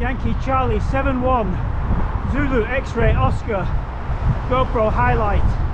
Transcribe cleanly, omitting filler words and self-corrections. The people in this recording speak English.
Yankee Charlie 7-1 Zulu X-Ray Oscar GoPro highlight.